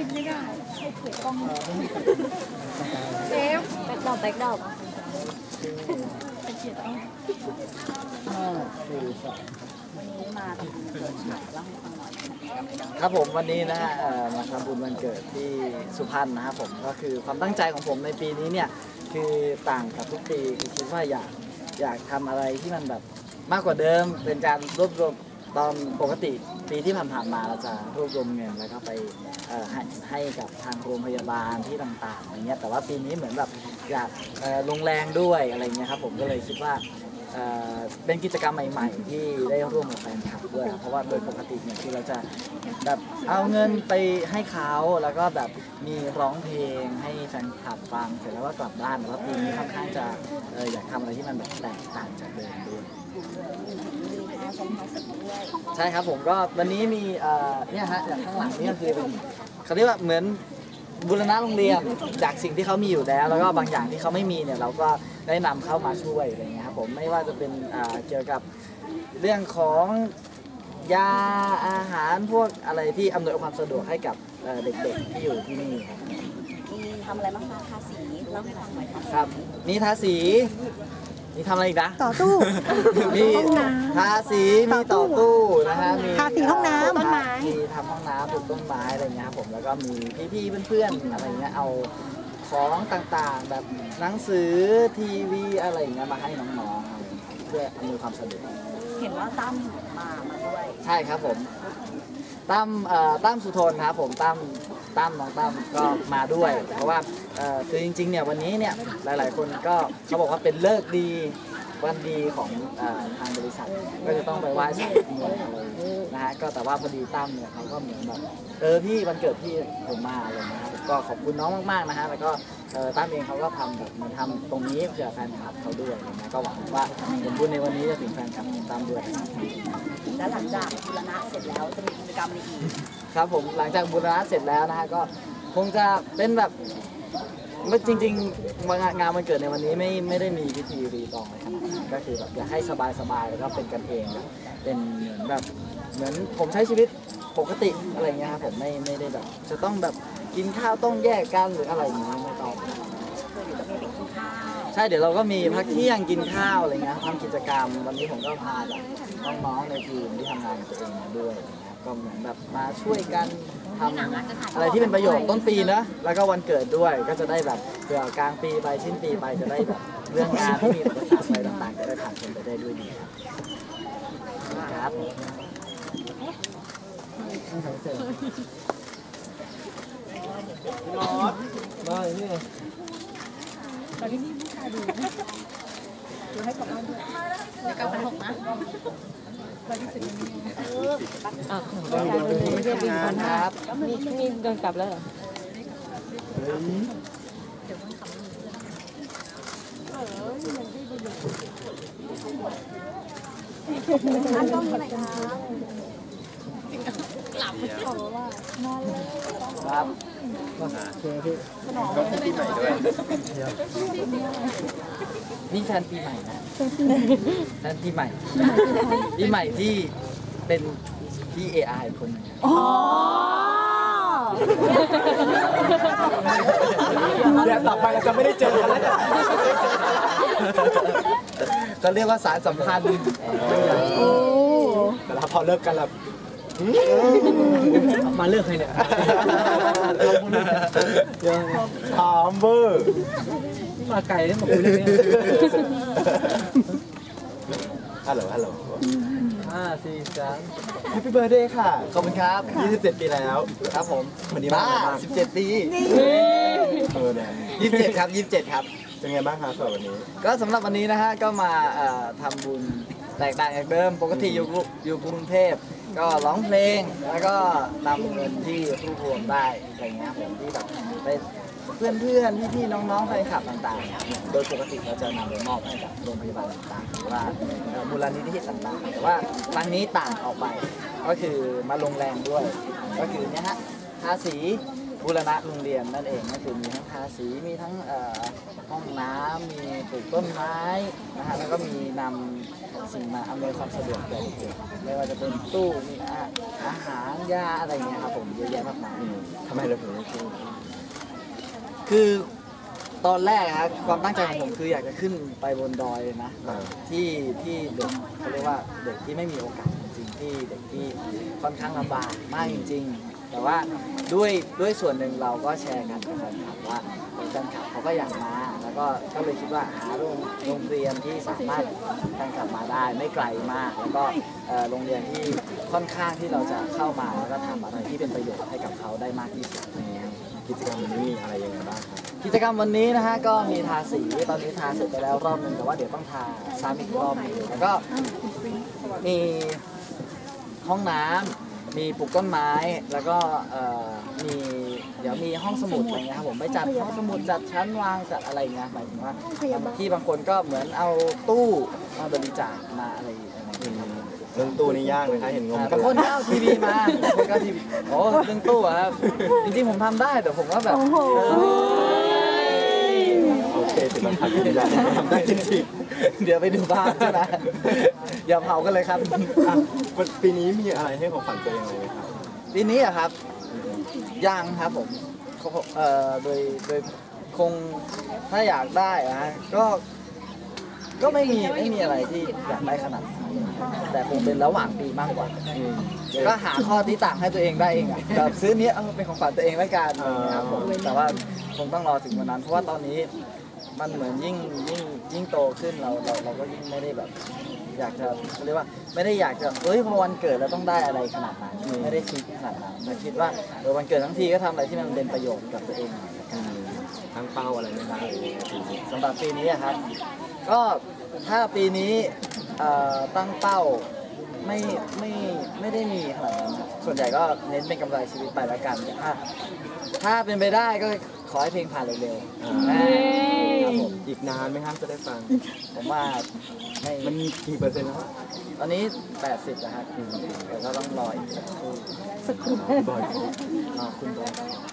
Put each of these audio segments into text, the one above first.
ไม่ได้ให้เปิดกล้องเซฟแบ็คดอกไปเขียนต้องวันนี้มาทำบุญเกิดใหม่เล่าให้ฟังหน่อยครับผมวันนี้นะฮะมาทำบุญวันเกิดที่สุพรรณนะครับผมก็คือความตั้งใจของผมในปีนี้เนี่ยคือต่างกับทุกปีคือคิดว่าอยากทำอะไรที่มันแบบมากกว่าเดิมเป็นการรวบรวมตอนปกติปีที่ผ่านๆมาเราจะรวบรวมเงินแล้วก็ไปให้กับทางโรงพยาบาลที่ต่างๆอย่างเงี้ยแต่ว่าปีนี้เหมือนแบบอยากลงแรงด้วยอะไรเงี้ยครับผมก็เลยคิดว่าเป็นกิจกรรมใหม่ๆที่ได้ร่วมกับแฟนคลับด้วยเพราะว่าโดยปกติเนี่ยคือเราจะแบบเอาเงินไปให้เขาแล้วก็แบบมีร้องเพลงให้แฟนคลับฟังเสร็จแล้วก็กลับบ้านแต่ว่าปีนี้ค่อนข้างจะอยากทำอะไรที่มันแบบแตกต่างจากเดิมด้วยใช่ครับผมก็วันนี้มีเนี่ยฮะอย่างข้างหลังนี่ก็คือเป็นเขาเรียกว่าเหมือนบูรณะโรงเรียนจากสิ่งที่เขามีอยู่แล้วก็บางอย่างที่เขาไม่มีเนี่ยเราก็ได้นำเข้ามาช่วยอะไรเงี้ยครับผมไม่ว่าจะเป็นเกี่ยวกับเรื่องของยาอาหารพวกอะไรที่อำนวยความสะดวกให้กับเด็กๆที่อยู่ที่นี่ครับทำอะไรบ้างคะทาสีเล่าให้ฟังหน่อยครับนี่ทาสีมีทำอะไรอีกนะต่อตู้มีทาสีมีต่อตู้นะฮะมีทาสีห้องน้ำต้นไม้มีทำห้องน้ำปลูกต้นไม้อะไรเงี้ยครับผมแล้วก็มีพี่ๆเพื่อนๆอะไรเงี้ยเอาของต่างๆแบบหนังสือทีวีอะไรเงี้ยมาให้น้องๆเพื่ออำนวยความสะดวกเห็นว่าตั้มมาด้วยใช่ครับผมตั้มสุทนครับผมตั้มน้องตั้มก็มาด้วยเพราะว่าคือจริงๆเนี่ยวันนี้เนี่ยหลายๆคนก็เขาบอกว่าเป็นเลิกดีวันดีของทางบริษัทก็จะต้องไปไหว้ศาลเมืองอะไรนะฮะก็แต่ว่าพอดีตั้มเนี่ยเขาก็เหมือนแบบพี่วันเกิดพี่ผมมาอะไรนะครับก็ขอบคุณน้องมากๆนะฮะแล้วก็ตั้มเองเขาก็ทำแบบมาทำตรงนี้เพื่อแฟนคลับเขาด้วยนะก็หวังว่าผลบุญในวันนี้จะถึงแฟนคลับของตั้มด้วยและหลังจากบูรณะเสร็จแล้วจะมีกิจกรรมอะไรอีกครับผมหลังจากบูรณะเสร็จแล้วนะฮะก็คงจะเป็นแบบจริงๆงานวันเกิดในวันนี้ไม่ได้มีพิธีรีตองอะไรขนาดนั้นก็คือแบบอยากให้สบายๆแล้วก็เป็นกันเองเป็นเหมือนผมใช้ชีวิตปกติอะไรเงี้ยครับผมไม่ได้แบบจะต้องแบบกินข้าวต้องแยกกันหรืออะไรอย่างเงี้ยไม่ต้องใช่เดี๋ยวเราก็มีพักเที่ยงกินข้าวอะไรเงี้ยทำกิจกรรมวันนี้ผมก็พาแบบน้องๆในทีมที่ทำงานตัวเองมาด้วยก็เหมือนแบบมาช่วยกันทำอะไรที่เป็นประโยชน์ต้นปีนะแล้วก็วันเกิดด้วยก็จะได้แบบเผื่อกลางปีไปสิ้นปีไปจะได้แบบเรื่องงานที่มีอุปสรรคอะไรต่างๆจะได้ผ่านพ้นไปได้ด้วยดีครับนอนมาอย่างนี้ตอนนี้มีผู้ชายดูเดี๋ยวให้กลับบ้านด้วยใน9,600นะวันที่10นี้ไม่ใช่บินคนครับมีเดินกลับแล้วเหรอท่านต้องอะไรคะกลับขอว่ามาเลยครับก็ปีใหม่ด้วยนี่แฟนปีใหม่นะแฟนปีใหม่ที่เป็นที่ AI คนนึงเดี๋ยวต่อไปเราจะไม่ได้เจอกันแล้วก็เรียกว่าสารสัมพันธ์แต่พอเลิกกันแล้วมาเลือกใครเนี่ยถามเบอร์มาไกลได้มาคุยเรื่องนี้ฮัลโหล 4 3 Happy Birthday ค่ะขอบคุณครับ 27 ปีแล้วครับผมวันนี้มา 17 ปี27 ครับเป็นไงบ้างคะสำหรับวันนี้ก็สำหรับวันนี้นะฮะก็มาทำบุญแตกต่างจากเดิมปกติอยู่กรุงเทพก็ร้องเพลงแล้วก็นำเงินที่รวบรวมได้อะไรเงี้ยผมที่แบบไปเพื่อนพี่ๆน้องๆแฟนคลับต่างๆโดยปกติเราจะนำไปมอบให้กับโรงพยาบาลต่างๆหรือว่ามูลนิธิต่างๆแต่ว่าครั้งนี้ต่างออกไปก็คือมาลงแรงด้วยก็คือเนี่ยฮะทาสีบูรณะโรงเรียนนั่นเองก็คือมีทั้งทาสีมีทั้งห้องน้ำมีปลูกต้นไม้นะฮะแล้วก็มีนำสิ่งมาอำนวยความสะดวกแก่เด็กไม่ว่าจะเป็นตู้มีออาหารยาอะไรเงี้ยครับผมเยอะแยะมากมายทำไมเราถึงไม่ขึ้นคือตอนแรกครับความตั้งใจของผมคืออยากจะขึ้นไปบนดอยเลยนะที่เด็กเขาเรียกว่าเด็กที่ไม่มีโอกาสจริงๆที่เด็กที่ค่อนข้างลำบากมากจริงๆ แต่ว่าด้วยส่วนหนึ่งเราก็แชร์กันกับแฟนคลับว่าแฟนคลับเขาก็อยากมาแล้วก็เลยคิดว่าหาโรงเรียนที่สามารถแฟนคลับมาได้ไม่ไกลมากแล้วก็โรงเรียนที่ค่อนข้างที่เราจะเข้ามาแล้วก็ทำอะไรที่เป็นประโยชน์ให้กับเขาได้มากที่สุดกิจกรรมวันนี้มีอะไรยังไงบ้างครับกิจกรรมวันนี้นะฮะก็มีทาสีตอนนี้ทาเสร็จไปแล้วรอบนึงแต่ว่าเดี๋ยวต้องทาซ้ำอีกรอบนึงแล้วก็มีห้องน้ำมีปลูกต้นไม้แล้วก็มีเดี๋ยวมีห้องสมุดอะไรเงี้ยครับผมไม่จัดห้องสมุดจัดชั้นวางจัดอะไรเงี้ยหมายถึงว่าที่บางคนก็เหมือนเอาตู้มาบริจาคมาอะไรอย่างเงี้ยเรื่องตู้นี่ยากเลยครับเห็นงงบางคนก็เอาทีวีมาบางคนก็ทีวีโอ้เรื่องตู้อะครับจริงๆผมทำได้แต่ผมก็แบบโอเคสิมันขัดกันได้ทำได้จริงเดี๋ยวไปดูบ้านนะอย่าเผากันเลยครับๆอ่ะปีนี้มีอะไรให้ของขวัญตัวเองเลยไหมครับปีนี้อะครับยังครับผมโดยคงถ้าอยากได้อะฮะก็ไม่มีอะไรที่อยากได้ขนาดนั้นแต่คงเป็นระหว่างปีมากกว่าก็หาข้อที่ต่างให้ตัวเองได้เองอะแบบซื้อเนี้ยเป็นของขวัญตัวเองไว้กันนะครับผมแต่ว่าคงต้องรอถึงวันนั้นเพราะว่าตอนนี้มันเหมือนยิ่งโตขึ้นเราก็ยิ่งไม่ได้แบบ อยากจะเรียกว่าไม่ได้อยากจะพอวันเกิดแล้วต้องได้อะไรขนาดนั้นไม่ได้คิดขนาดนั้นแต่คิดว่าวันเกิดทั้งทีก็ทำอะไรที่มันเป็นประโยชน์กับตัวเองตั้งเป้าอะไรไหมครับสำหรับปีนี้ครับก็ถ้าปีนี้ตั้งเป้าไม่ได้มีขนาดนั้นส่วนใหญ่ก็เน้นเป็นกำไรชีวิตไปแล้วกันถ้าเป็นไปได้ก็ขอให้เพลงผ่านเร็วๆครับผมอีกนานไหมครับจะได้ฟังผมว่ามันมีกี่เปอร์เซ็นต์แล้วตอนนี้ 80นะครับแต่ก็ต้องรออีกสักครู่บ่อยคุณบอย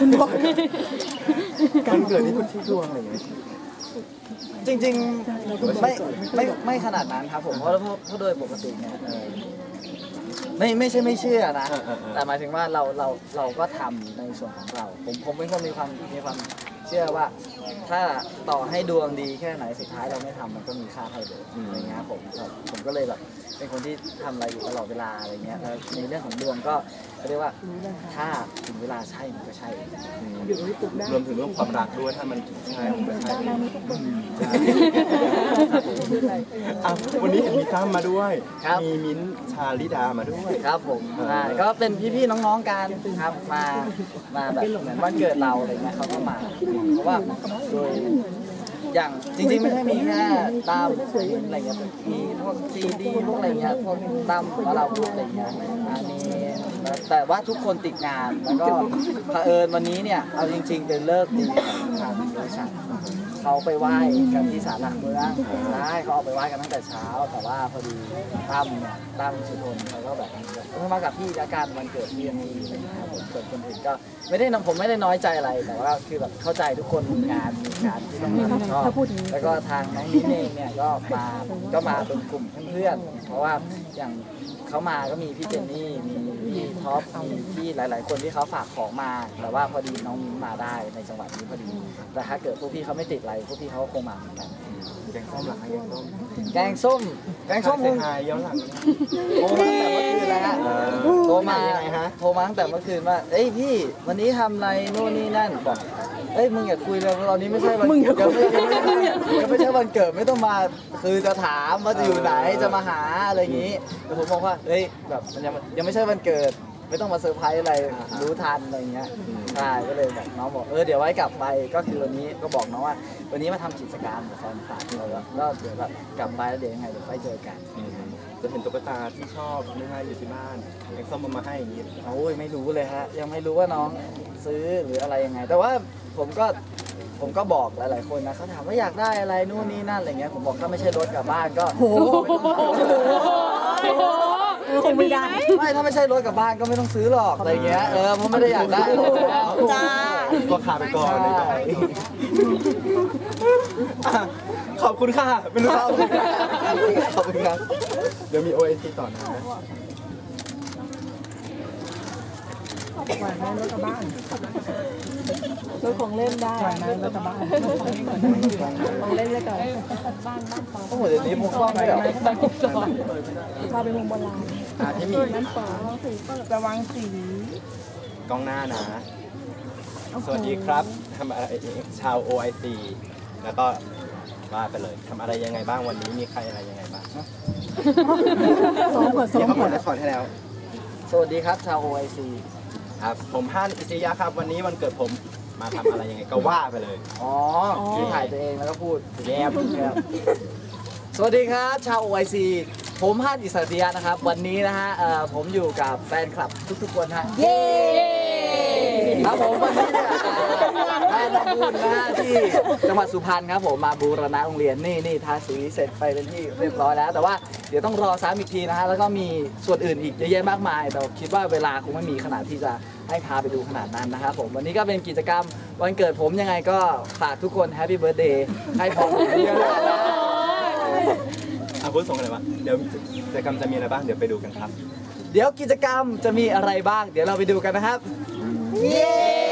การเกิดนี่คุณชี้ดวงอะไรอย่างเงี้ยจริงๆไม่ขนาดนั้นครับผมเพราะโดยปกติเนี่ยไม่ใช่ไม่เชื่อนะแต่หมายถึงว่าเราก็ทำในส่วนของเราผมเป็นคนมีความเชื่อว่าถ้าต่อให้ดวงดีแค่ไหนสุดท้ายเราไม่ทำมันก็มีค่าเท่าเดิมอะไรเงี้ยผมก็เลยแบบเป็นคนที่ทำอะไรอยู่ตลอดเวลาอะไรเงี้ยแล้วในเรื่องของดวงก็เรียกว่าถ้าถึงเวลาใช่มันก็ใช่รวมถึงเรื่องความรักด้วยถ้ามันใช่มันก็ใช่วันนี้เห็นมีตั้มมาด้วยมีมิ้นชาลิดามาด้วยครับผมก็เป็นพี่ๆน้องๆกันครับมาแบบเหมือนวันเกิดเราอะไรเงี้ยเขาก็มาเพราะว่าโดยอย่างจริงๆไม่ใช่มีแค่ตามอะไรเงี้ยมีพวกซีดีพวกอะไรเงี้ยพวกตามว่าเราพูดอะไรเงี้ยมีแต่ว่าทุกคนติดงานแล้วก็เผอิญวันนี้เนี่ยเอาจริงๆเป็นเลิกดีของทางบริษัทเขาไปไหว้กันที่ศาลหลักเมืองใช่เขาเอาไปไหว้กันตั้งแต่เช้าแต่ว่าพอดีตั้มสุทนเขาก็แบบมากับพี่ละกันวันเกิดพี่มีนะครับผมส่วนคนอื่นก็ผมไม่ได้น้อยใจอะไรแต่ว่าคือแบบเข้าใจทุกคนมีงานที่ต้องรับผิดชอบแล้วก็ทางน้องนิ้งเองเนี่ยก็มาเป็นกลุ่มเพื่อนๆเพราะว่าอย่างเขามาก็มีพี่เจนนี่มีพี่ท็อปมีพี่หลายๆคนที่เขาฝากของมาแต่ว่าพอดีน้องมิ้นมาได้ในจังหวัดนี้พอดีแต่ถ้าเกิดพวกพี่เขาไม่ติดอะไรพวกพี่เขาคงมาเหมือนกันแกงส้มหลังแกงส้มคงหายย้อนหลังโทรมาตั้งแต่เมื่อคืนแล้วฮะโทรมาตั้งแต่เมื่อคืนว่าเอ้ยพี่วันนี้ทำอะไรโน่นนี่นั่นบอกเอ้ยมึงอย่าคุยเลยตอนนี้ไม่ใช่วันยังไม่ใช่วันเกิดไม่ต้องมาคือจะถามว่าจะอยู่ไหนจะมาหาอะไรอย่างนี้แต่ผมบอกว่าเฮ้ยแบบมันยังไม่ใช่วันเกิดไม่ต้องมาเซอร์ไพรส์อะไรรู้ทันอะไรเงี้ยใช่ก็เลยบอกน้องบอกเดี๋ยวไว้กลับไปก็คือวันนี้ก็บอกน้องว่าวันนี้มาทำกิจกรรมกับแฟนคลับเราก็เดี๋ยวแบบกลับไปแล้วเดี๋ยวยังไงเดี๋ยวไปเจอกันจะเห็นตุ๊กตาที่ชอบไม่ให้อยู่ที่บ้านแกงส้มมาให้อย่างนี้โอ้ยไม่รู้เลยฮะยังไม่รู้ว่าน้องซื้อหรืออะไรยังไงแต่ว่าผมก็บอกหลายๆคนนะเขาถามว่าอยากได้อะไรนู่นนี่นั่นอะไรเงี้ยผมบอกถ้าไม่ใช่รถกลับบ้านก็คงไม่ได้ไม่ถ้าไม่ใช่รถกลับบ้านก็ไม่ต้องซื้อหรอกอะไรเงี้ยเพราะไม่ได้อยากได้แล้วจ้าก็ขาไปก่อนเลยขอบคุณค่ะไม่รู้ขอบคุณครับเดี๋ยวมี OST ต่อนะไหวไหมรถกระบ้านรถของเล่นได้ไหวไหมรถกระบ้านของเล่นเลยก่อนบ้านปอโอ้โหเดี๋ยวนี้มุกกล้องไม่หรอบ้านกุ๊กซอนพาไปวงโบราณที่มีบ้านปอระวังสีกล้องหน้านะ สวัสดีครับทำอะไรชาว OIC แล้วก็ว่าไปเลยทำอะไรยังไงบ้างวันนี้มีใครอะไรยังไงบ้างซ้อมก่อนซ้อเดี๋ยวมเขาหมก่อดนละครให้แล้วสวัสดีครับชาว OIC ครับผมฮั่นอิสริยะครับวันนี้วันเกิดผมมาทำอะไรยังไงก็ว่าไปเลยอ๋อที่ถ่ายตัวเองแล้วก็พูดแย่ครับสวัสดีครับชาว OIC ผมฮั่นอิสริยะนะครับวันนี้นะฮะผมอยู่กับแฟนคลับทุกๆคนฮะเย้ครับผมวันนี้เนี่ยแม่น้องบุญนะฮะที่จังหวัดสุพรรณครับผมมาบูรณะโรงเรียนนี่ทาสีเสร็จไปเป็นที่เรียบร้อยแล้วแต่ว่าเดี๋ยวต้องรอซ้ำอีกทีนะฮะแล้วก็มีส่วนอื่นอีกเยอะแยะมากมายแต่คิดว่าเวลาคงไม่มีขนาดที่จะให้พาไปดูขนาดนั้นนะครับผมวันนี้ก็เป็นกิจกรรมวันเกิดผมยังไงก็ฝากทุกคนแฮปปี้เบิร์ธเดย์ให้พรผมเยอะๆพูดส่งอะไรวะเดี๋ยวกิจกรรมจะมีอะไรบ้างเดี๋ยวไปดูกันครับเดี๋ยวกิจกรรมจะมีอะไรบ้าง เดี๋ยวเราไปดูกันนะครับ เย้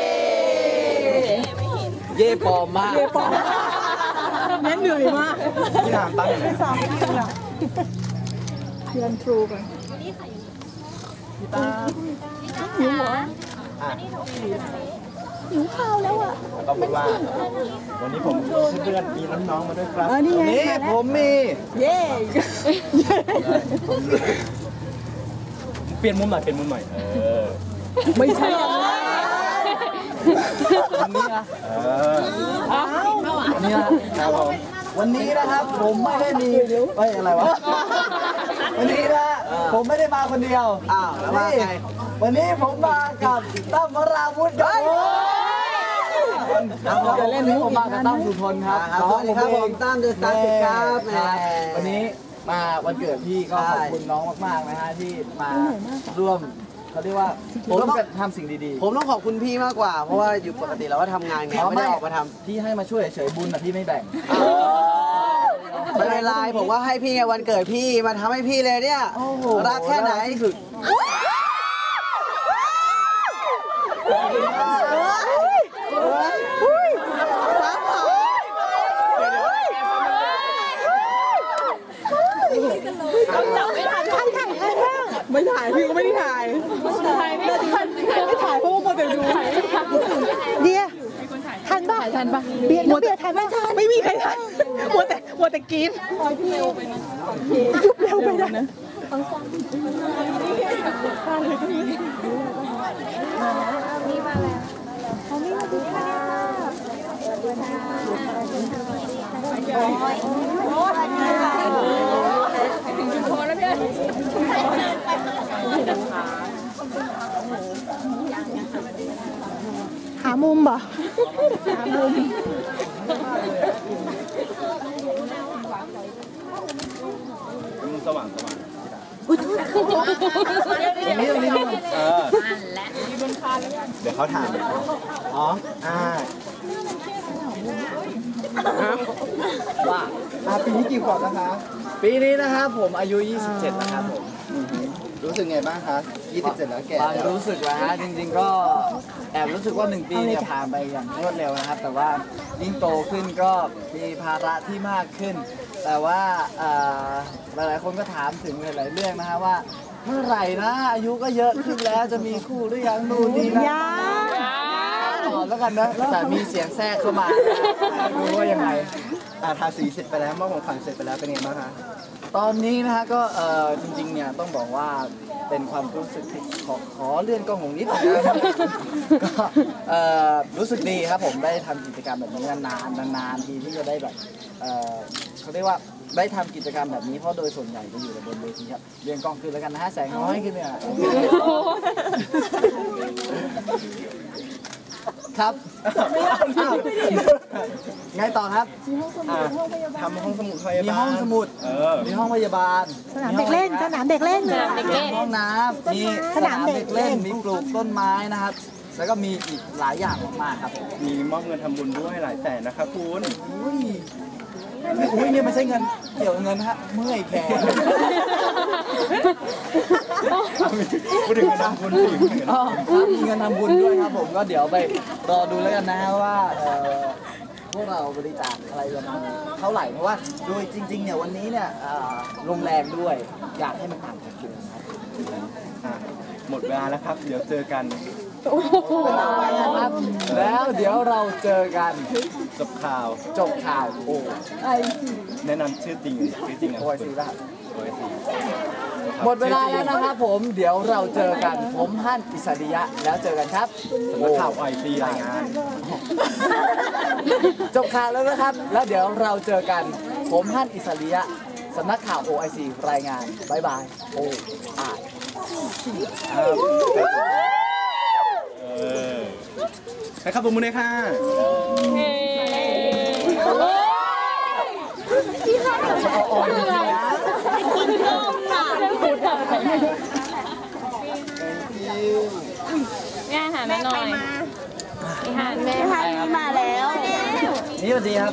เย่ปลอมมากแม่เหนื่อยมากพี่นามตั้งอยู่ไหนซ้อมนิดนึงอ่ะเรียนครูก่อนพี่ตาหิวเหรออ่ะหิวข้าวแล้วอ่ะแล้วก็พูดว่า วันนี้ผมเพื่อนๆมีน้องๆมาด้วยครับนี่ไงนี่ผมมีเย้เปลี่ยนมุมหน่อยเปลี่ยนมุมหน่อยไม่ใช่วันนี้นะ วันนี้นะครับผมวันนี้นะครับผมไม่ได้มีเฮ้ยอะไรวะ วันนี้นะผมไม่ได้มาคนเดียวแล้วมาไงวันนี้ผมมากับตั้มวราวุฒิครับจะเล่นนี้ผมมากับตั้มสุทนครับสวัสดีครับผมตั้มเดอะสตาร์ครับวันนี้มาวันเกิดพี่ก็ขอบคุณน้องมากๆนะฮะที่มาร่วมเขาเรียกว่าร่วมกันทำสิ่งดีๆผมต้องขอบคุณพี่มากกว่า เพราะว่าอยู่ปกติเราก็ทำงานไงไม่ได้ออกมาทำพี่ให้มาช่วยเฉยๆบุญนะพี่ไม่แบ่งไม่เป็นไรผมว่าให้พี่ไงวันเกิดพี่มาทำให้พี่เลยเนี่ยรักแค่ไหนสุดไม่ถ่ายพี่ก็ไม่ได้ถ่ายไม่ถ่ายเพราะว่าโมเดลดูเดียทันป่ะเบียร์ทันป่ะไม่มีใครทันมัวแต่กินยุบเร็วไปนะหามุมบ่หามุมสว่างตรงนี้เดี๋ยวเขาถามอ๋อว่าปีนี้กี่ขวบแล้วคะปีนี้นะครับผมอายุ 27 นะครับผมรู้สึกไงบ้างคะ27แล้วแก่ความรู้สึกนะฮะจริงๆก็แอบรู้สึกว่า1 ปีเนี่ยผ่านไปอย่างรวดเร็วนะครับ แต่ว่ายิ่งโตขึ้นก็มีภาระที่มากขึ้น แต่ว่าหลายๆคนก็ถามถึงหลายๆเรื่องนะฮะว่าเมื่อไหร่นะอายุก็เยอะขึ้นแล้วจะมีคู่หรือยังนู่นนี่นะก่อนแล้วกันนะแต่มีเสียงแทรกเข้ามาไม่รู้ว่ายังไงทาสีเสร็จไปแล้วมอบของขวัญเสร็จไปแล้วเป็นไงบ้างคะตอนนี้นะฮะก็จริงๆเนี่ยต้องบอกว่าเป็นความรู้สึกที่ขอเลื่อนกล้องของนิดนะครับก็รู้สึกดีครับผมได้ทำกิจกรรมแบบนี้นานๆทีที่จะได้แบบเขาเรียกว่าได้ทำกิจกรรมแบบนี้เพราะโดยส่วนใหญ่จะอยู่บนเวทีครับเลื่อนกล้องขึ้นแล้วกันนะฮะแสงน้อยขึ้นเนี่ยครับไงต่อครับทำห้องสมุดพยาบาลมีห้องสมุดมีห้องพยาบาลสนามเด็กเล่นมีห้องน้ำมีสนามเด็กเล่นมีปลูกต้นไม้นะครับแล้วก็มีอีกหลายอย่างมากๆครับมีมอบเงินทำบุญด้วยหลายแสนนะครับคุณอุ้ยอุ้ยเนี่ยไม่ใช่เงินเกี่ยวกับเงินฮะเมื่อยแขนพูดถึงเงินทำบุญสิอ๋อครับมีเงินทำบุญด้วยครับผมก็เดี๋ยวไปรอดูแล้วกันนะว่าพวกเราบริจาคอะไรกันเท่าไหร่เพราะว่าโดยจริงๆเนี่ยวันนี้เนี่ยโรงแรมด้วยอยากให้มันต่างจากเดิมครับอ่ะหมดเวลาแล้วครับ เดี๋ยวเจอกันครับแล้วเดี๋ยวเราเจอกันจบข่าวจบข่าวโอ้แนะนำชื่อจริงชื่อจริงนะโอ้ยสิป่ะโอ้ยสิหมดเวลาแล้วนะครับผมเดี๋ยวเราเจอกันผมฮั่นอิสริยะแล้วเจอกันครับสำนักข่าวไอซีรายงานจบข่าวแล้วนะครับ แล้วเดี๋ยวเราเจอกันผมฮั่นอิสริยะสำนักข่าว OIC รายงานบายบายโอ้อายไปครับผมมือเลยค่ะแม่หันมาหน่อยพี่หันแม่มาแล้วนี่สวัสดีครับ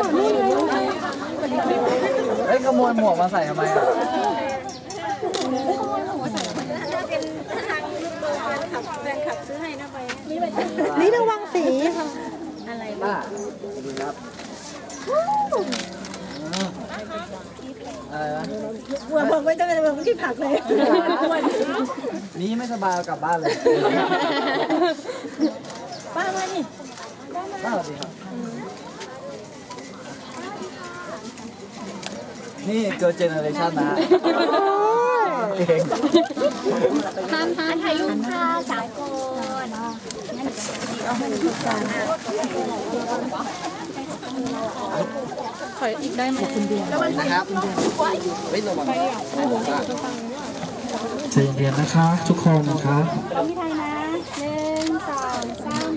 เฮ้ยขโมยหมวกมาใส่ทำไมอ่ะนี่ระวังสีป้าสวัสดีครับอะไรนะเมืองไม่ต้องเป็นเมืองที่ผักเลยนี่ไม่สบายเอากลับบ้านเลยป้ามานี่ป้าสวัสดีครับ นี่เกิร์ลเจเนอเรชั่นนะฮะเองถ่ายรูปค่ะสามคน ขออีกได้ไหมคุณเดียวนะครับเฮ้ยระวังใจเย็นๆนะคะทุกคนนะคะพี่ไทยนะหนึ่งสองสาม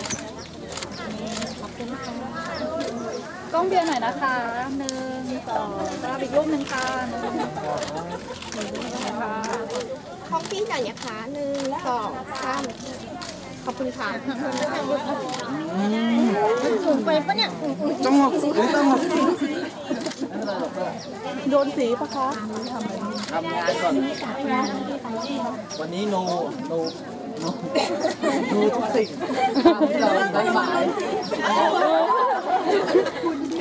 กล้องเบียร์หน่อยนะคะหนึ่งสองสามอีกรูปหนึ่งค่ะหนึ่งค่ะของพี่หน่อยนะคะหนึ่งสองสามขอบคุณค่ะสูงไปปะเนี่ยต้องหกต้องหกโดนสีปะคะทำงานก่อน วันนี้โนทุกสิ่งทำที่เราได้หมาย